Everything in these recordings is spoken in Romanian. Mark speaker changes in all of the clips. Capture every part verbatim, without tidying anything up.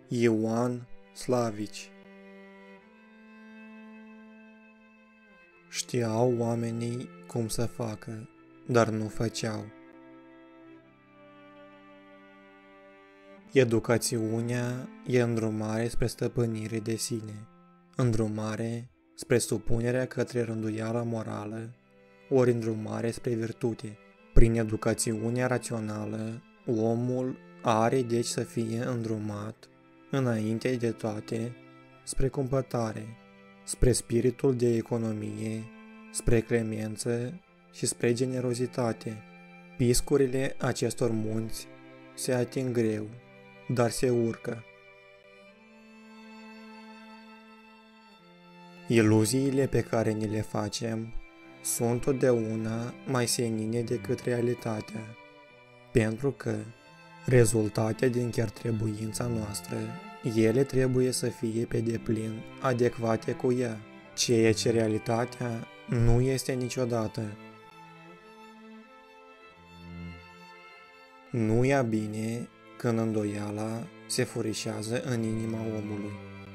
Speaker 1: Ioan Slavici. Știau oamenii cum să facă, dar nu făceau. Educațiunea e îndrumare spre stăpânire de sine, îndrumare spre supunerea către rânduiala morală, ori îndrumare spre virtute. Prin educațiunea rațională, omul are deci să fie îndrumat, înainte de toate, spre cumpătare, spre spiritul de economie, spre clemență și spre generozitate. Piscurile acestor munți se ating greu, dar se urcă. Iluziile pe care ni le facem sunt totdeauna mai senine decât realitatea, pentru că, rezultate din chiar trebuința noastră, ele trebuie să fie pe deplin adecvate cu ea, ceea ce realitatea nu este niciodată. Nu ia bine când îndoiala se furișează în inima omului.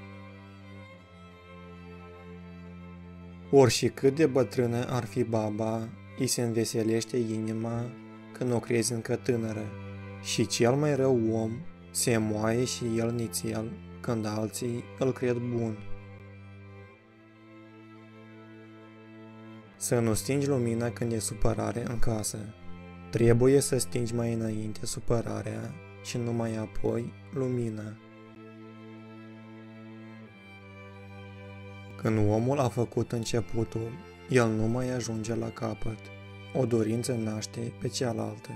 Speaker 1: Orși cât de bătrână ar fi baba, îi se înveselește inima când o crezi încă tânără, și cel mai rău om se moaie și el nițel când alții îl cred bun. Să nu stingi lumina când e supărare în casă. Trebuie să stingi mai înainte supărarea și numai apoi lumina. Când omul a făcut începutul, el nu mai ajunge la capăt. O dorință naște pe cealaltă.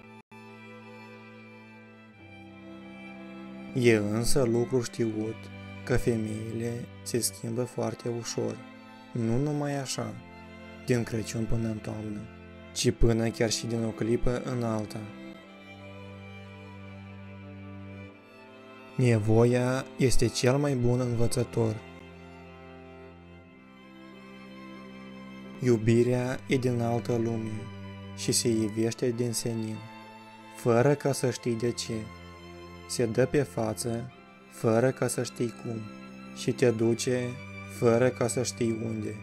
Speaker 1: E însă lucru știut că femeile se schimbă foarte ușor, nu numai așa, din Crăciun până în toamnă, ci până chiar și din o clipă în alta. Nevoia este cel mai bun învățător. Iubirea e din altă lume și se ivește din senin, fără ca să știi de ce. Se dă pe față, fără ca să știi cum, și te duce, fără ca să știi unde.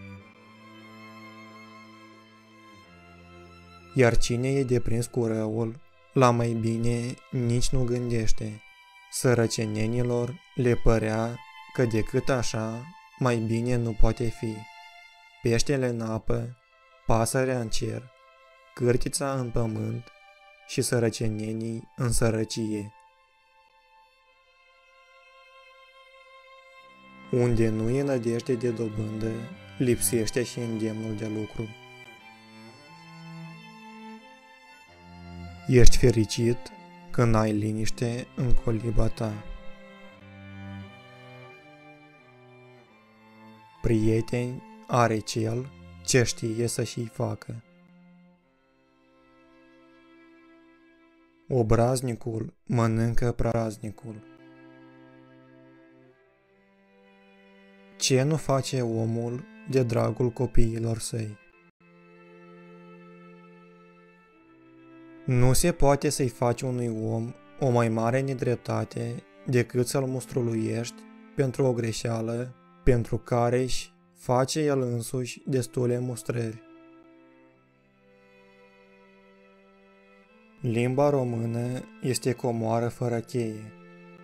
Speaker 1: Iar cine e deprins cu răul, la mai bine nici nu gândește. Sărăcenenilor le părea că decât așa, mai bine nu poate fi. Peștele în apă, pasărea în cer, cârtița în pământ și sărăcenenii în sărăcie. Unde nu e nădejde de dobândă, lipsește și îndemnul de lucru. Ești fericit când ai liniște în coliba ta. Prieteni are cel ce știe să și-i facă. Obraznicul mănâncă praznicul. Ce nu face omul de dragul copiilor săi? Nu se poate să-i faci unui om o mai mare nedreptate decât să-l mustruluiești pentru o greșeală pentru care își face el însuși destule mustrări. Limba română este comoară fără cheie.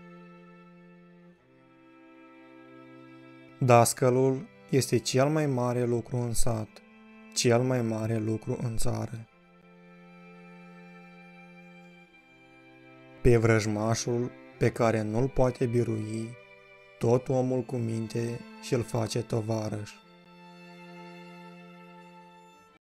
Speaker 1: Dascălul este cel mai mare lucru în sat, cel mai mare lucru în țară. Pe vrăjmașul pe care nu-l poate birui, tot omul cu minte și-l face tovarăș.